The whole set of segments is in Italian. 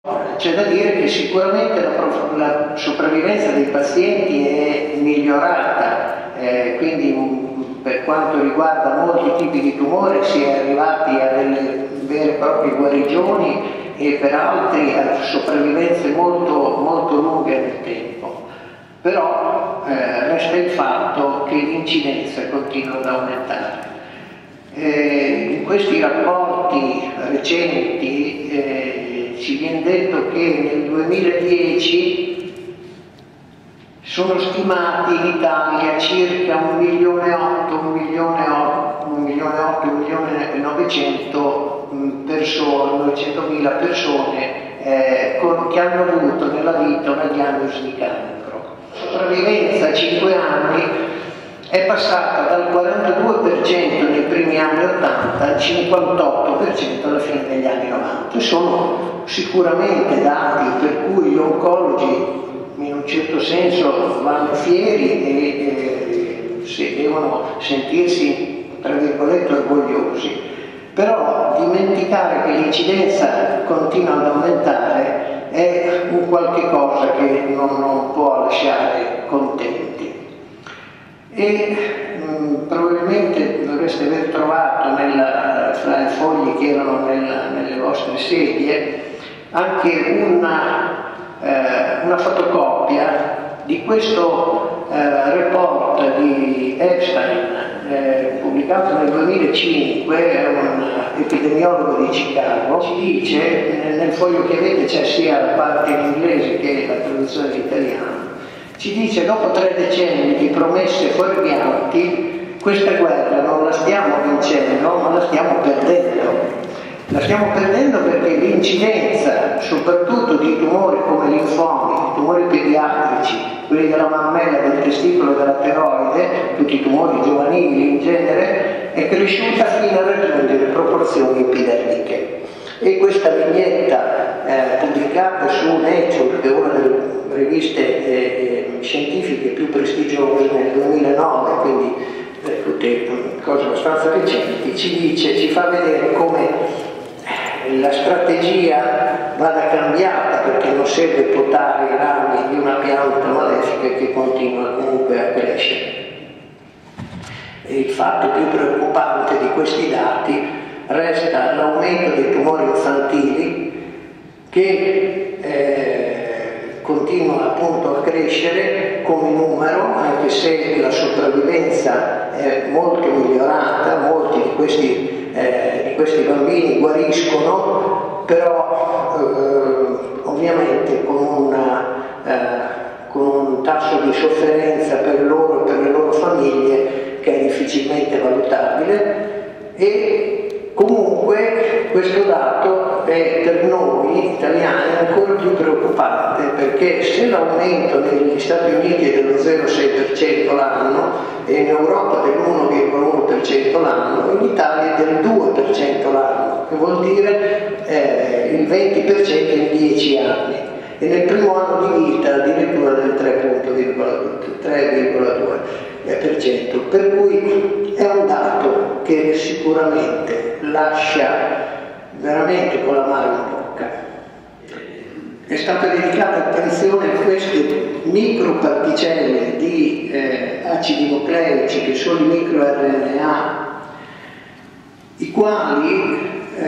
C'è da dire che sicuramente la sopravvivenza dei pazienti è migliorata, quindi per quanto riguarda molti tipi di tumore si è arrivati a delle vere e proprie guarigioni e per altri a sopravvivenze molto lunghe nel tempo. Però resta il fatto che l'incidenza continua ad aumentare. In questi rapporti recenti ci viene detto che nel 2010 sono stimati in Italia circa 1.900.000 persone che hanno avuto nella vita una diagnosi di cancro. La sopravvivenza a 5 anni è passata dal 42% nei primi anni 80 al 58% alla fine degli anni 90. Sono sicuramente dati per cui gli oncologi in un certo senso vanno fieri e devono sentirsi, tra virgolette, orgogliosi. Però dimenticare che l'incidenza continua ad aumentare è un qualche cosa che non può lasciare contenti. E probabilmente dovreste aver trovato fra i fogli che erano nelle vostre sedie anche una fotocopia di questo report di Epstein pubblicato nel 2005, è un epidemiologo di Chicago. Ci dice, nel foglio che avete c'è sia la parte in inglese che la traduzione in italiano, ci dice: dopo 3 decenni di promesse fuorvianti, questa guerra non la stiamo vincendo, ma la stiamo perdendo. La stiamo perdendo perché l'incidenza, soprattutto di tumori come linfomi, tumori pediatrici, quelli della mammella, del testicolo, della tiroide, tutti i tumori giovanili in genere, è cresciuta fino a raggiungere proporzioni epidemiche. E questa vignetta pubblicata su Nature, che è una delle riviste scientifiche più prestigiose, nel 2009, quindi tutte cose abbastanza recenti, ci fa vedere come la strategia vada cambiata, perché non serve potare i rami di una pianta malefica che continua comunque a crescere. E il fatto più preoccupante di questi dati resta l'aumento dei tumori infantili, che continua appunto a crescere come numero, anche se la sopravvivenza è molto migliorata. Molti di questi bambini guariscono, però ovviamente con un tasso di sofferenza per loro e per le loro famiglie che è difficilmente valutabile. E comunque questo dato è per noi italiani ancora più preoccupante, perché se l'aumento negli Stati Uniti è dello 0,6% l'anno e in Europa dell'1,1% l'anno, in Italia è del 2% l'anno, che vuol dire il 20% in 10 anni, e nel primo anno di vita addirittura del 3,2%, per cui è un dato che sicuramente lascia veramente con l'amaro in bocca. È stata dedicata attenzione a queste microparticelle di acidi nucleici, che sono i microRNA, i quali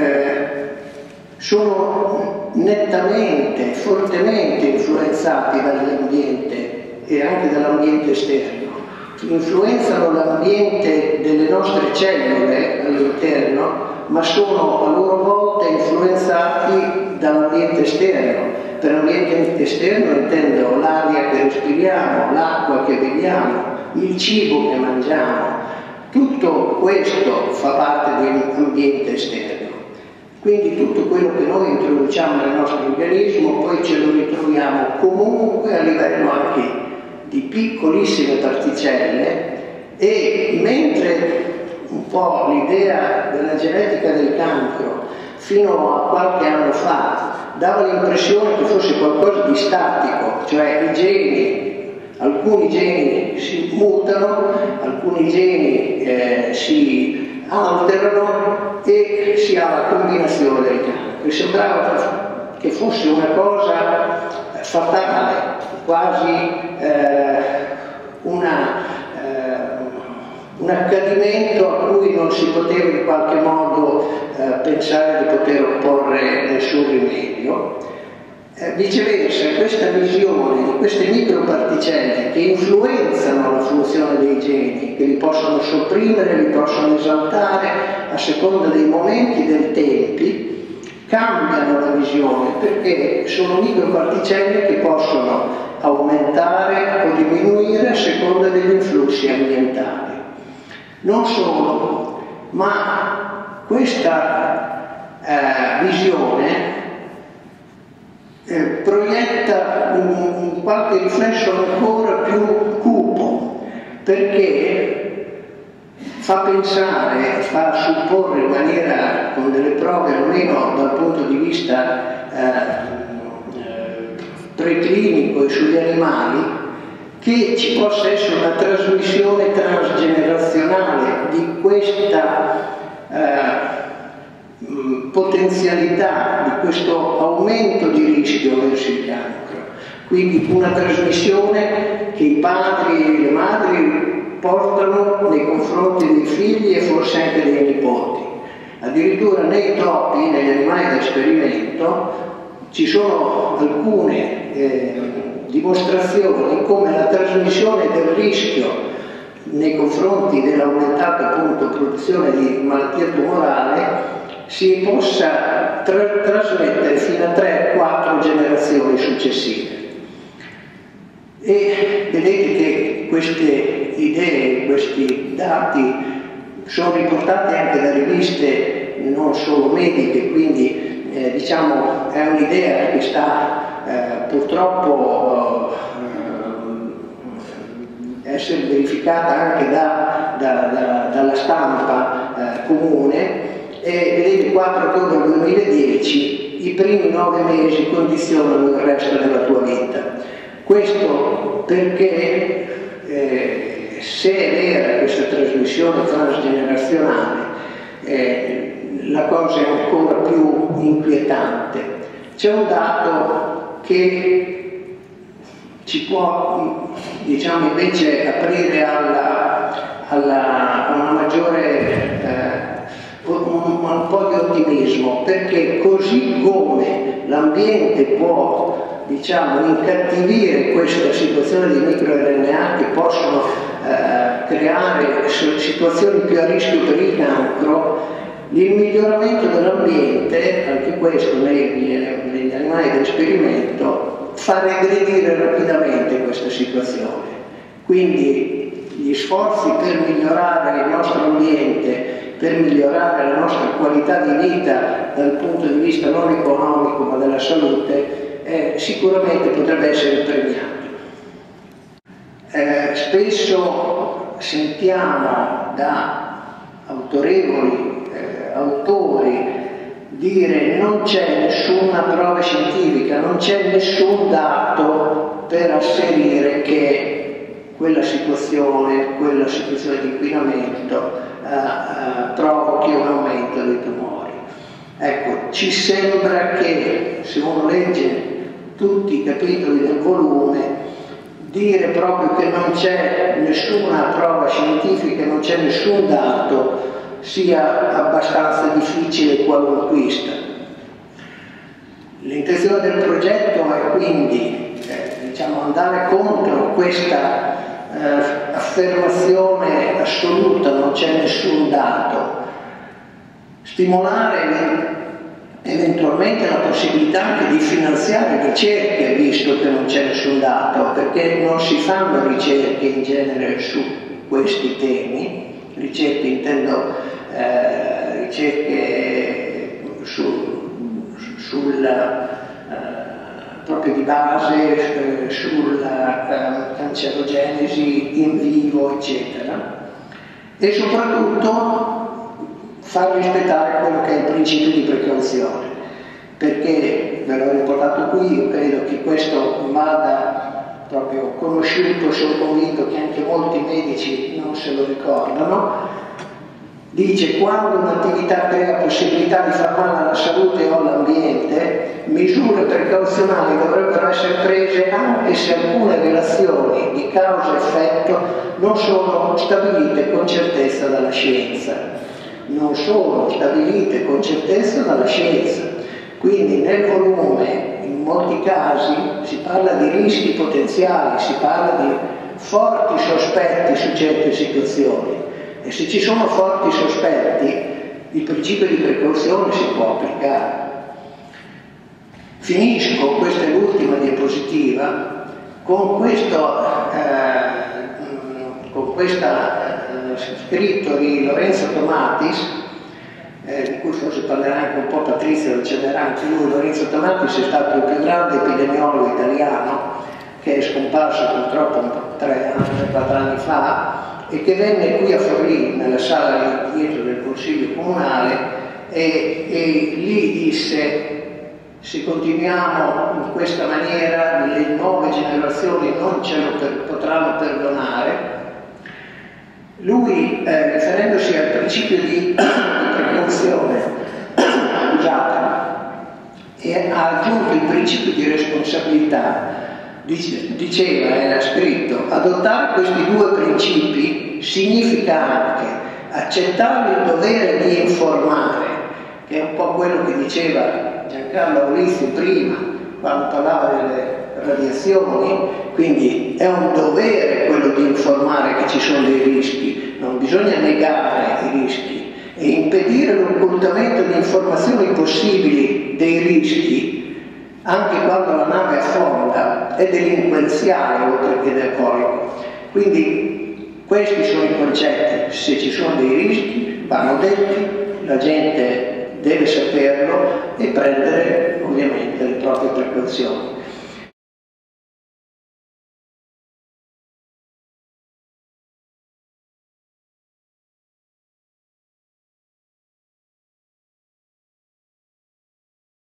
sono nettamente, fortemente influenzati dall'ambiente e anche dall'ambiente esterno. Influenzano l'ambiente delle nostre cellule all'interno, ma sono a loro volta influenzati dall'ambiente esterno. Per ambiente esterno intendo l'aria che respiriamo, l'acqua che beviamo, il cibo che mangiamo. Tutto questo fa parte di un ambiente esterno. Quindi tutto quello che noi introduciamo nel nostro organismo poi ce lo ritroviamo comunque a livello anche di piccolissime particelle. E mentre un po' l'idea della genetica del cancro fino a qualche anno fa dava l'impressione che fosse qualcosa di statico, cioè alcuni geni si mutano, alcuni geni si alterano e si ha la combinazione del cancro. E sembrava che fosse una cosa fatale, quasi un accadimento a cui non si poteva in qualche modo pensare di poter opporre nessun rimedio. Viceversa, questa visione di queste microparticelle che influenzano la funzione dei geni, che li possono sopprimere, li possono esaltare a seconda dei momenti e dei tempi, cambiano la visione, perché sono microparticelle che possono aumentare o diminuire a seconda degli influssi ambientali. Non solo, ma questa visione proietta un qualche riflesso ancora più cupo, perché fa pensare, fa supporre in maniera, con delle prove almeno dal punto di vista preclinico e sugli animali, che ci possa essere una trasmissione transgenerazionale di questa potenzialità, di questo aumento di rischio verso il cancro. Quindi una trasmissione che i padri e le madri portano nei confronti dei figli e forse anche dei nipoti. Addirittura nei topi, negli animali da esperimento, ci sono alcune dimostrazioni come la trasmissione del rischio nei confronti dell'aumentata appunto produzione di malattia tumorale si possa trasmettere fino a 3-4 generazioni successive. E vedete che queste idee, questi dati sono riportati anche da riviste non solo mediche, quindi diciamo è un'idea che sta purtroppo essere verificata anche dalla stampa comune. E vedete, 4 ottobre 2010, i primi 9 mesi condizionano il resto della tua vita. Questo perché se è vera questa trasmissione transgenerazionale, la cosa è ancora più inquietante. C'è un dato che ci può, diciamo, invece aprire a una maggiore un po' di ottimismo, perché così come l'ambiente può, diciamo, incattivire questa situazione di microRNA che possono creare situazioni più a rischio per il cancro, il miglioramento dell'ambiente, anche questo negli animali da esperimento, fa regredire rapidamente questa situazione. Quindi gli sforzi per migliorare il nostro ambiente, per migliorare la nostra qualità di vita dal punto di vista non economico ma della salute, sicuramente potrebbe essere premiato. Spesso sentiamo da autorevoli autori dire non c'è nessuna prova scientifica, non c'è nessun dato per asserire che quella situazione di inquinamento provochi un aumento dei tumori. Ecco, ci sembra che, se uno legge tutti i capitoli del volume, dire proprio che non c'è nessuna prova scientifica, non c'è nessun dato, sia abbastanza difficile e qualunquista. L'intenzione del progetto è quindi diciamo, andare contro questa affermazione assoluta, non c'è nessun dato, stimolare eventualmente la possibilità anche di finanziare ricerche, visto che non c'è nessun dato, perché non si fanno ricerche in genere su questi temi, ricerche intendo ricerche proprio di base sulla cancerogenesi in vivo, eccetera, e soprattutto far rispettare quello che è il principio di precauzione, perché, ve l'ho riportato qui, io credo che questo vada proprio conosciuto, sono convinto che anche molti medici non se lo ricordano. Dice: quando un'attività crea possibilità di far male alla salute o all'ambiente, misure precauzionali dovrebbero essere prese anche se alcune relazioni di causa-effetto non sono stabilite con certezza dalla scienza. Non sono stabilite con certezza dalla scienza. Quindi nel volume, in molti casi, si parla di rischi potenziali, si parla di forti sospetti su certe situazioni. E se ci sono forti sospetti, il principio di precauzione si può applicare. Finisco, questa è l'ultima diapositiva, con questo scritto di Lorenzo Tomatis, di cui forse parlerà anche un po' Patrizia, lo accennerà anche lui. Lorenzo Tomatis è stato il più grande epidemiologo italiano, che è scomparso purtroppo 4 anni fa, e che venne qui a Forlì, nella sala dietro del Consiglio Comunale, e lì disse: se continuiamo in questa maniera le nuove generazioni non ce lo potranno perdonare. Lui, riferendosi al principio di precauzione, e ha aggiunto il principio di responsabilità. Diceva, era scritto: adottare questi 2 principi significa anche accettare il dovere di informare, che è un po' quello che diceva Giancarlo Aulizio prima, quando parlava delle radiazioni. Quindi è un dovere quello di informare che ci sono dei rischi, non bisogna negare i rischi, e impedire l'occultamento di informazioni possibili dei rischi, anche quando la nave affonda, è delinquenziale oltre che diabolico. Quindi questi sono i concetti: se ci sono dei rischi vanno detti, la gente deve saperlo e prendere ovviamente le proprie precauzioni.